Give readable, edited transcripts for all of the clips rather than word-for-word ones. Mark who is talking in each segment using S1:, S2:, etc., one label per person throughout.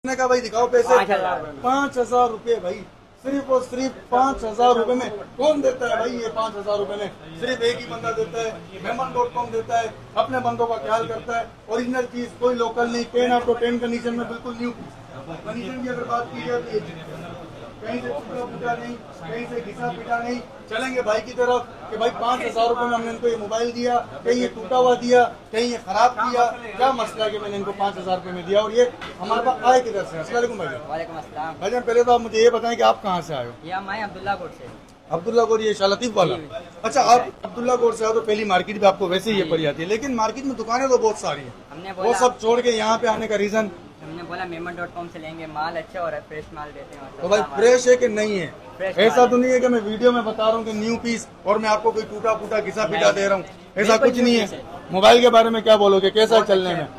S1: ने कहा भाई दिखाओ पैसे। 5,000 रुपए भाई, सिर्फ और सिर्फ 5,000 रुपए में कौन देता है भाई? ये 5,000 रुपए में सिर्फ एक ही बंदा देता है, मेमन.com देता है, अपने बंदों का ख्याल करता है। ओरिजिनल चीज, कोई लोकल नहीं, 10 आउट ऑफ 10 कंडीशन में, बिल्कुल न्यू कंडीशन की अगर बात की जाती है, कहीं से टूटा फूटा नहीं, कहीं से घिसा पीटा नहीं। चलेंगे भाई की तरफ कि भाई 5,000 रुपए में हमने इनको ये मोबाइल दिया, कहीं ये टूटा हुआ दिया, कहीं ये खराब किया, क्या मसला है कि मैंने इनको 5,000 रुपए में दिया? और ये हमारे पास आए किधर से? अस्सलाम वालेकुम भाई।
S2: वालेकुम अस्सलाम।
S1: भाईजान पहले तो आप मुझे ये बताएं कि आप कहाँ से आए हो?
S2: ये हम आए अब्दुल्ला कोट से।
S1: अब्दुल्ला कोट, ये शाह लतीफ वाला? अच्छा, आप अब्दुल्ला कोट से आओ तो पहली मार्केट भी आपको वैसे ही ये पड़ जाती है, लेकिन मार्केट में दुकानें तो बहुत सारी है, वो सब छोड़ के यहाँ पे आने का रीजन?
S2: हमने बोला मेमन.com से लेंगे, माल अच्छा और फ्रेश माल देते हैं।
S1: तो भाई फ्रेश है कि नहीं है? ऐसा तो नहीं है कि मैं वीडियो में बता रहा हूँ कि न्यू पीस और मैं आपको कोई टूटा फूटा घिसा पीटा दे रहा हूँ, ऐसा कुछ नहीं है। मोबाइल के बारे में क्या बोलोगे, कैसा है चलने में?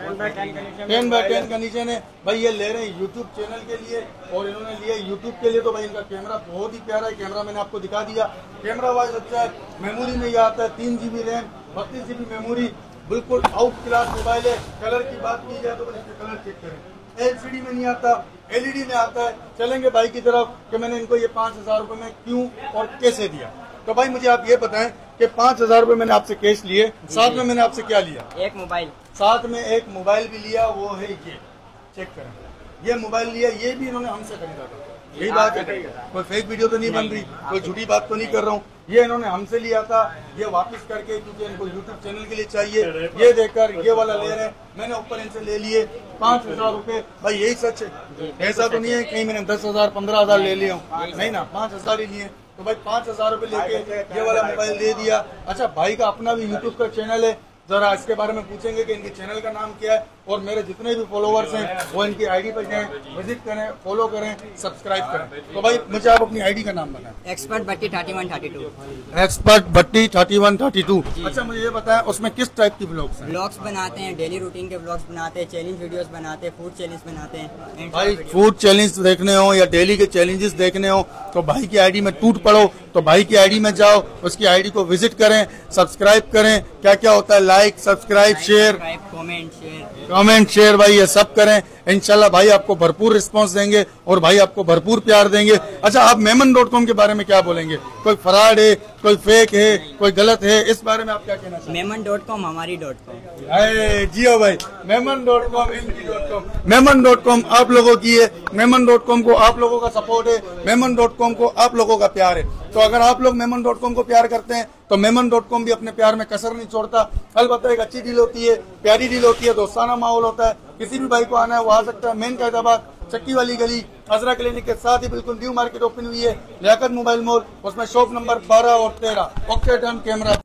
S1: 10x10 कंडीशन है भाई। ये ले रहे हैं यूट्यूब चैनल के लिए, और इन्होंने लिया यूट्यूब के लिए, तो भाई इनका कैमरा बहुत ही प्यारा है। कैमरा मैंने आपको दिखा दिया, कैमरा वाइज अच्छा है। मेमोरी में ये आता है 3 GB रैम, 32 GB मेमोरी, बिल्कुल आउट क्लास मोबाइल है। कलर की बात की जाए तो इसके कलर चेक करें, LCD में नहीं आता, LED में आता है। चलेंगे भाई की तरफ कि मैंने इनको ये 5,000 रुपए में क्यों और कैसे दिया। तो भाई मुझे आप ये बताएं कि 5,000 रुपए मैंने आपसे कैश लिए, साथ में मैंने आपसे क्या लिया?
S2: एक मोबाइल,
S1: साथ में एक मोबाइल भी लिया, वो है ये, चेक करें, ये मोबाइल लिया, ये भी इन्होंने हमसे खरीदा था। यही बात है, कोई फेक वीडियो तो नहीं बन रही, कोई झूठी बात तो नहीं कर रहा हूँ। ये इन्होंने हमसे लिया था, ये वापस करके, क्योंकि इनको यूट्यूब चैनल के लिए चाहिए, ये देकर ये वाला ले रहे हैं। मैंने ऊपर इनसे ले लिए 5,000 रुपए। भाई यही सच है, ऐसा तो नहीं है कहीं मैंने 10,000 15,000 ले लिया हूँ, नहीं ना, 5,000 ही लिए। तो भाई 5,000 रुपए लेके ये वाला मोबाइल दे दिया। अच्छा, भाई का अपना भी यूट्यूब का चैनल है, जरा इसके बारे में पूछेंगे कि इनके चैनल का नाम क्या है, और मेरे जितने भी फॉलोवर्स हैं वो इनकी आईडी पर जाएं, विजिट करें, फॉलो करें, सब्सक्राइब करें। तो भाई मुझे आप अपनी आईडी का नाम बताएं।
S2: एक्सपर्ट भट्टी 3132।
S1: एक्सपर्ट भट्टी 3132। अच्छा, मुझे ये बताएं उसमें किस टाइप की ब्लॉग्स हैं?
S2: ब्लॉग्स बनाते हैं, डेली रूटीन के ब्लॉग्स बनाते हैं, चैलेंज वीडियोस बनाते हैं, फूड चैलेंज बनाते हैं।
S1: भाई फूड चैलेंज देखने हो या डेली के चैलेंजेस देखने हो तो भाई की आईडी में टूट पड़ो, तो भाई की आईडी में जाओ, उसकी आईडी को विजिट करें, सब्सक्राइब करें। क्या क्या होता है, like, subscribe, share, comment, share, भाई ये सब करें। इंशाल्लाह भाई आपको भरपूर रिस्पांस देंगे और भाई आपको भरपूर प्यार देंगे। अच्छा, आप मेमन.com के बारे में क्या बोलेंगे? कोई फ्रॉड है, कोई फेक है, कोई गलत है, इस बारे में आप क्या कहना चाहते हैं?
S2: मेमन.com हमारी .com।
S1: जियो भाई, मेमन.com इनकी .com, मेमन.com आप लोगों की है, मेमन.com को आप लोगों का सपोर्ट है, मेमन.com को आप लोगों का प्यार है। तो अगर आप लोग मेमन.com को प्यार करते हैं तो मेमन.com भी अपने प्यार में कसर नहीं छोड़ता। अलबत्ता एक अच्छी डील होती है, प्यारी डील होती है, दोस्ताना माहौल होता है। किसी भी भाई को आना है वो आ सकता है। मेन कैदाबाद चक्की वाली गली, अजरा क्लिनिक के साथ ही बिल्कुल न्यू मार्केट ओपन हुई है, लियाकत मोबाइल मॉल, उसमें शॉप नंबर 12 और 13। Okay done, camera.